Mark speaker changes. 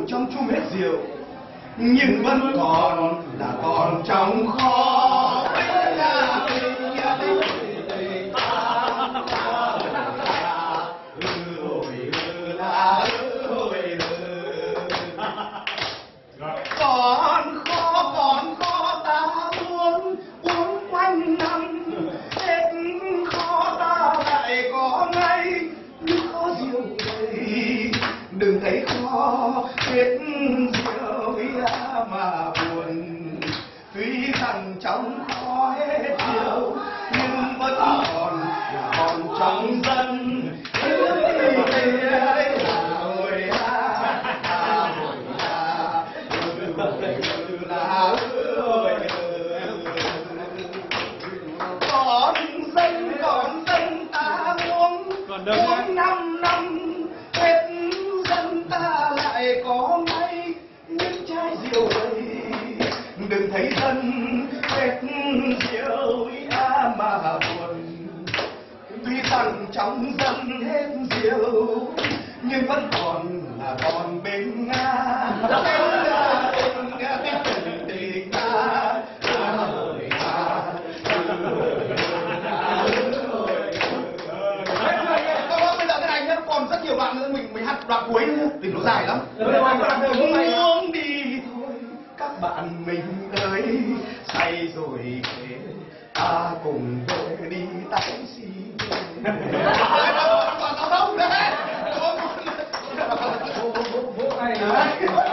Speaker 1: trong chung hết rượu nhưng vẫn còn là còn trong kho. Còn khó ta uống quanh năm, hết khó ta lại có ngay nước khó rượu đầy. Đừng thấy khó hết rượu mà buồn, tuy rằng trong khó hết rượu nhưng vẫn còn là còn trong dân. Còn dân ta uống 5 năm, hết dân ta lại có ngay những chai rượu đầy. Đừng thấy dân hết rượu mà buồn, tuy rằng trong dân hết rượu nhưng vẫn còn là còn bên Nga. Còn rất nhiều đoạn nữa, mình hát đoạn cuối nữa vì nó dài lắm. Muốn đi thôi các bạn mình ơi, say rồi kể ta cùng về đi taxi. Không đấy.